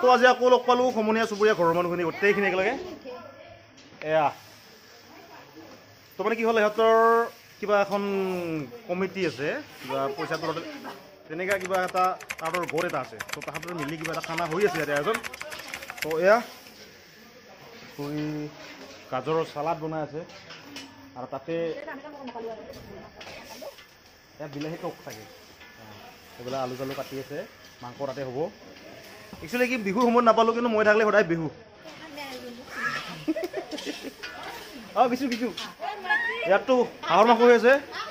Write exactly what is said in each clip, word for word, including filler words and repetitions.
তো আজি আকৌ লগ পালোঁ সমনীয়া চুবুৰীয়া ঘৰৰ মানুহখিনি গোটেইখিনি একেলগে এয়া তো মানে কি হ'ল ইহঁতৰ কিবা এখন কমিটি আছে কিবা পইচা তোলাতে তেনেকুৱা কিবা এটা তাহাঁতৰ গোট এটা আছে তো তাহাঁতৰ মিলি কিবা এটা খানা হৈ আছে ইয়াতে এজন তো এয়া পুৰি গাজৰৰ চালাড বনাই আছে আৰু তাতে ইয়াত বিলাহী টক থাকে এইবিলাক আলু চালু কাটি আছে মাংস তাতে হ'ব একচুৱেলি কি বিহুৰ সময়ত নাপালোঁ কিন্তু মই থাকিলে সদায় বিহু অঁ কিছু কিছু ইয়াততো হাঁহৰ মাংস হৈ আছে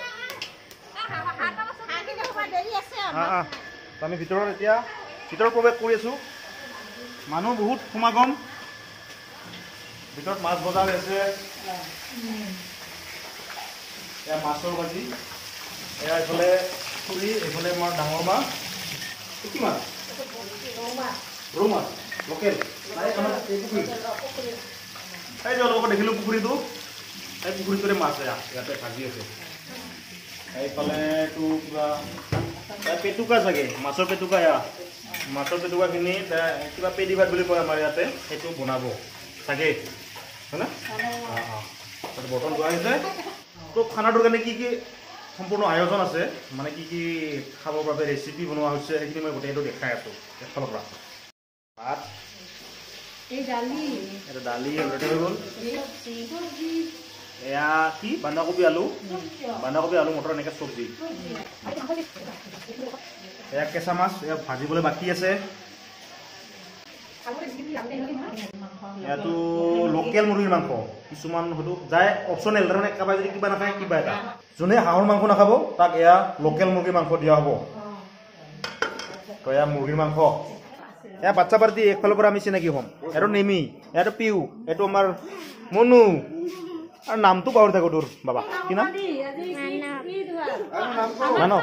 আমি ভিতৰত এতিয়া ভিতৰত প্ৰৱেশ কৰি আছোঁ মানুহ বহুত সমাগম ভিতৰত মাছ বজাৰ আছে এয়া মাছৰ ভাজি এয়া এইফালে পুৰি এইফালে আমাৰ ডাঙৰ মাছ কি মাছ ৰৌ মাছ লোকেল এই যে অলপ দেখিলোঁ পুখুৰীটো এই পুখুৰীটোৰে মাছ এয়া ইয়াতে ভাজি আছে এইফালেতো কিবা পেটুকা চাগে মাছৰ পেটুকা এয়া মাছৰ পেটুকাখিনি কিবা পেডি ভাত বুলি কয় আমাৰ ইয়াতে সেইটো বনাব চাগে হয়নে অঁ অঁ তাতে বৰ্তন যোৱা হৈছে তো খানাটোৰ কাৰণে কি কি সম্পূৰ্ণ আয়োজন আছে মানে কি কি খাবৰ বাবে ৰেচিপি বনোৱা হৈছে সেইখিনি মই গোটেইটো দেখাই আছোঁ একফালৰ পৰা ভাত এটা দালি অলৰেডি হৈ গ'ল এয়া কি বন্ধাকবি আলু বন্ধাকবি আলু মটৰ এনেকৈ চব্জি এয়া কেঁচা মাছ এয়া ভাজিবলৈ বাকী আছে ইয়াতো লোকেল মুৰ্গীৰ মাংস কিছুমান হয়তো যায় অপশ্যনেল তাৰমানে কাৰোবাৰ যদি কিবা নাখায় কিবা এটা যোনে হাঁহৰ মাংস নাখাব তাক এয়া লোকেল মুৰ্গীৰ মাংস দিয়া হ'ব তো এয়া মুৰ্গীৰ মাংস এয়া বাচ্চা পাৰ্টি একফালৰ পৰা আমি চিনাকি হ'ম এইটো নেমি ইয়াতো পিউ এইটো আমাৰ মনু আৰু নামটো পাহৰি থাকোঁ তোৰ বাবা কি নাম মানৱ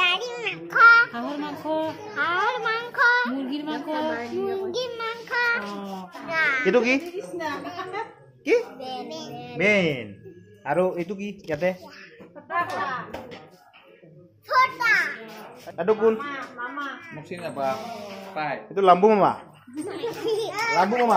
এইটো কি কি বেন আৰু এইটো কি ইয়াতে এইটো কোন এইটো লাম্বু মামা লাম্বু মামা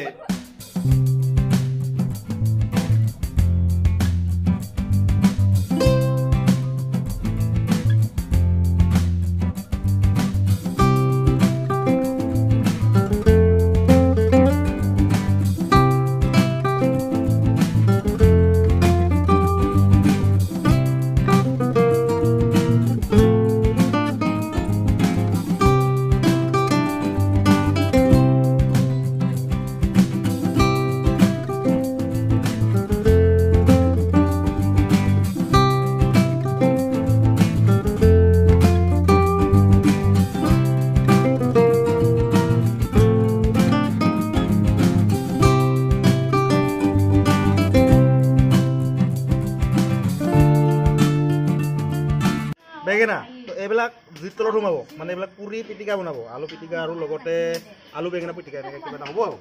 বেঙেনা তো এইবিলাক জুইৰ তলত সোমাব মানে এইবিলাক পুৰি পিটিকা বনাব আলু পিটিকা আৰু লগতে আলু বেঙেনা পিটিকা এনেকৈ কিবা এটা হ'ব আৰু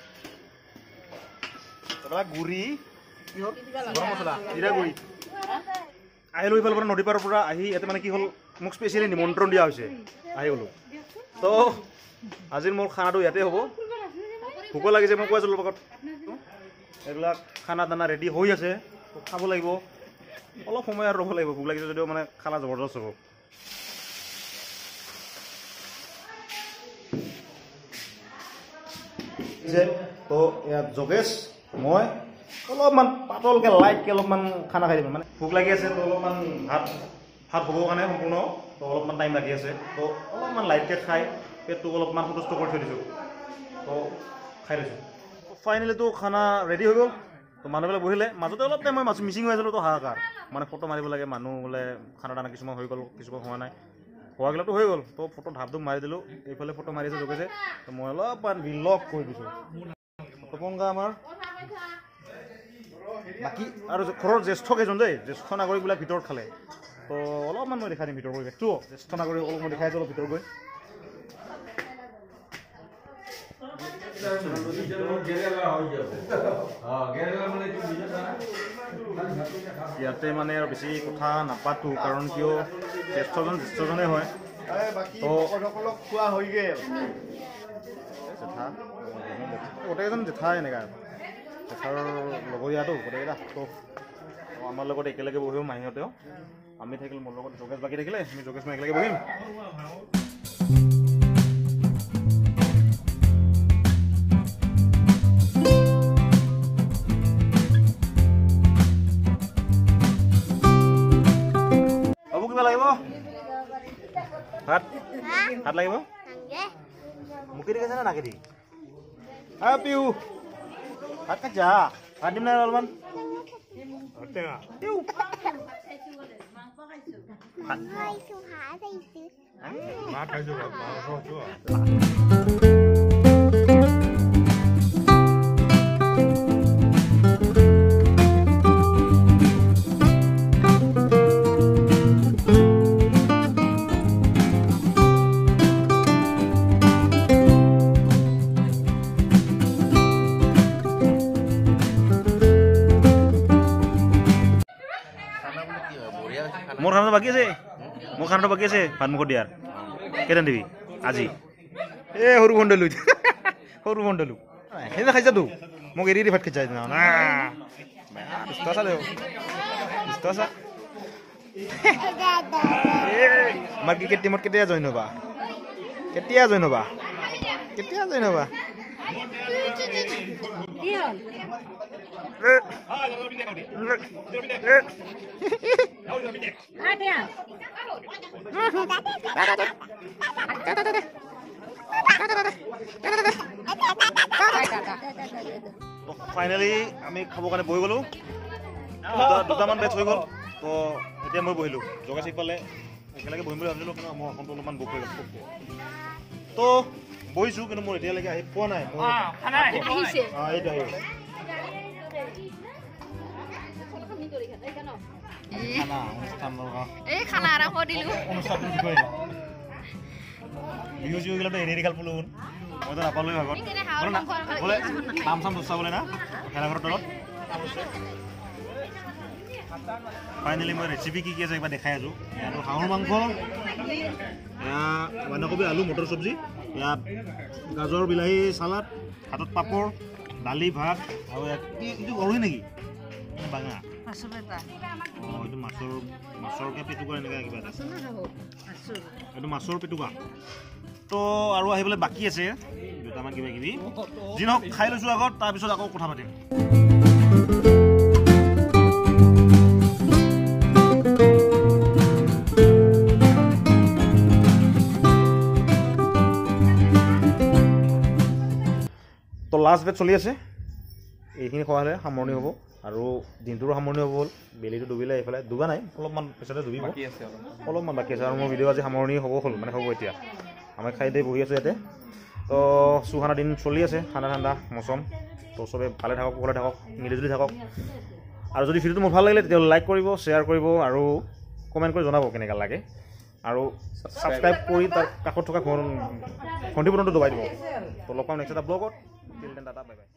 এইবিলাক গুড়ি কি হ'ল গৰম মছলা জিৰা গুড়ি আহিলোঁ ইফালৰ পৰা নদী পাৰৰ পৰা আহি ইয়াতে মানে কি হ'ল মোক স্পেচিয়েলি নিমন্ত্ৰণ দিয়া হৈছে আহি গ'লোঁ তো আজিৰ মোৰ খানাটো ইয়াতে হ'ব ভোক লাগিছে মই কৈ আছিলোঁ লগত এইবিলাক খানা দানা ৰেডি হৈ আছে খাব লাগিব অলপ সময় আৰু ৰ'ব লাগিব ভোক লাগিছে যদিও মানে খানা জবৰদস্ত হ'ব যে তো ইয়াত যোগেশ মই অলপমান পাতলকৈ লাইটকৈ অলপমান খানা খাই দিম মানে ভোক লাগি আছে তো অলপমান ভাত ভাত হ'বৰ কাৰণে সম্পূৰ্ণ তো অলপমান টাইম লাগি আছে তো অলপমান লাইটকৈ খাই পেটটো অলপমান সন্তুষ্ট কৰি থৈ দিছোঁ তো খাই দিছোঁ ফাইনেলিতো খানা ৰেডি হৈ গ'ল তো মানুহবিলাক বহিলে মাজতে অলপ টাইম মই মাছ মিচিং হৈ আছিলোঁ তো হাহাকাৰ মানে ফটো মাৰিব লাগে মানুহ বোলে খানা দানা কিছুমান হৈ গ'ল কিছুমান হোৱা নাই হোৱাগিলাকতো হৈ গ'ল তো ফটো ধাপ ধুপ মাৰি দিলোঁ এইফালে ফটো মাৰি আছে যোগেছে তো মই অলপমান বিলগ কৰি দিছোঁ তপংগা আমাৰ বাকী আৰু ঘৰৰ জ্যেষ্ঠ কেইজন দেই জ্যেষ্ঠ নাগৰিকবিলাক ভিতৰত খালে তো অলপমান মই দেখাই দিম ভিতৰ পৰিৱেশটো জ্যেষ্ঠ নাগৰিক অলপ মই দেখাই দিওঁ অলপ ভিতৰ গৈ ইয়াতে মানে আৰু বেছি কথা নাপাতোঁ কাৰণ কিয় জ্যেষ্ঠজন জ্যেষ্ঠজনে হয় তো খোৱা হৈ গ'ল জেঠা গোটেইকেইজন জেঠা এনেকুৱা জেঠাৰ লগৰীয়াটো গোটেইকেইটা তো আমাৰ লগত একেলগে বহিব মাহীহঁতেও আমি থাকিলে মোৰ লগত যোগেশ বাকী থাকিলে আমি যোগেশ মই একেলগে বহিম বাবু কিবা লাগিব ভাত ভাত লাগিব মুখে দি গৈছে না নাকে দি হা পিউ ভাত খাইছা ভাত দিম নাই অলপমান টেঙা পিউ ভাত খাইছো মোৰ খানাটো বাকী আছে মোৰ খানাটো বাকী আছে ভাত মুখত দিয়াৰ কেইটা দিবি আজি এ সৰু ভণ্ডলু সৰু ভণ্ডলু সেইদিনা খাইছা তো মোক এৰি দি ভাত খাইছা সেইদিনা না দুষ্ট আছা দে দুষ্ট আছা আমাৰ ক্ৰিকেট টিমত কেতিয়া জইন হ'বা কেতিয়া জইন হ'বা কেতিয়া জইন হ'বা ফাইনেলি আমি খাবৰ কাৰণে বহি গ'লো দুটামান বেচ হৈ গ'ল তো এতিয়া মই বহিলোঁ যোগেশ ইফালে একেলগে বহিম বুলি ভাবিছিলোঁ কিন্তু মোৰ অসমটো অলপমান বুক হৈ গ'ল তো বহিছোঁ কিন্তু মোৰ এতিয়ালৈকে আহি পোৱা নাই এইটো আহিব বিহু চিহু গেলে এনে দেখাল পুলো মইতো নাপালোৱে ভাগত বোলে নাম চাম দুচা বোলে না খেলাঘৰৰ তলত ফাইনেলি মই ৰেচিপি কি কি আছে একবাৰ দেখাই আছোঁ ইয়াত হাঁহৰ মাংস এয়া বন্ধাকবি আলু মটৰ চব্জি ইয়াত গাজৰ বিলাহী চালাড হাতত পাপৰ দালি ভাত আৰু এইটো গৰৈ নেকি বাঙা অঁ এইটো মাছৰ মাছৰকৈ পেটুকা এনেকৈ কিবা এটা এইটো মাছৰ পেটুকা তো আৰু আহিবলৈ বাকী আছে দুটামান কিবা কিবি যি নহওক খাই লৈছোঁ আগত তাৰপিছত আকৌ কথা পাতিম তো লাষ্ট বেট চলি আছে এইখিনি খোৱা হ'লে সামৰণি হ'ব আৰু দিনটোৰো সামৰণি হ'ব হ'ল বেলিটো ডুবিলে এইফালে ডুবা নাই অলপমান পিছতে ডুবিব অলপমান বাকী আছে আৰু মোৰ ভিডিঅ' আজি সামৰণি হ'ব হ'ল মানে হ'ব এতিয়া আমি খাই দি বহি আছোঁ ইয়াতে তো চুখানা দিন চলি আছে ঠাণ্ডা ঠাণ্ডা মৌচম তো চবে ভালে থাকক কুশলে থাকক মিলিজুলি থাকক আৰু যদি ভিডিঅ'টো মোৰ ভাল লাগিলে তেতিয়াহ'লে লাইক কৰিব শ্বেয়াৰ কৰিব আৰু কমেণ্ট কৰি জনাব কেনেকুৱা লাগে আৰু ছাবস্ক্ৰাইব কৰি তাৰ কাষত থকা ঘণ্টি বুটামটো দবাই দিব তো লগ পাম নেক্সট এটা ব্লগত till then tata bye bye